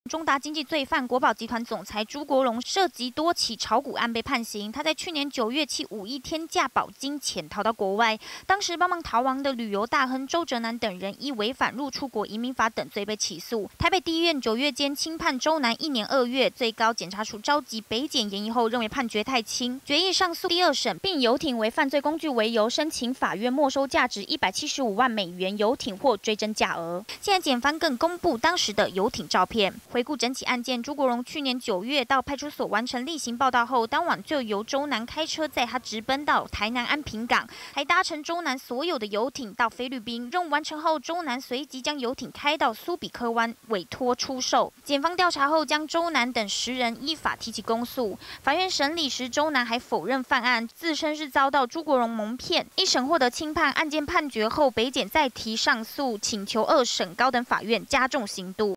中达经济罪犯国宝集团总裁朱国荣涉及多起炒股案被判刑。他在去年9月弃5亿天价保金潜逃到国外，当时帮忙逃亡的旅游大亨周哲南等人依违反入出国移民法等罪被起诉。台北地院9月间轻判周南1年2月，最高检察署召集北检研议后认为判决太轻，决议上诉第2审，并游艇为犯罪工具为由申请法院没收价值175万美元游艇或追征价额。现在检方更公布当时的游艇照片。回顾整起案件，朱国荣去年9月到派出所完成例行报到后，当晚就由周南开车载他直奔到台南安平港，还搭乘周南所有的游艇到菲律宾。任务完成后，周南随即将游艇开到苏比克湾委托出售。检方调查后，将周南等10人依法提起公诉。法院审理时，周南还否认犯案，自称是遭到朱国荣蒙骗。一审获得轻判，案件判决后，北检再提上诉，请求2审高等法院加重刑度。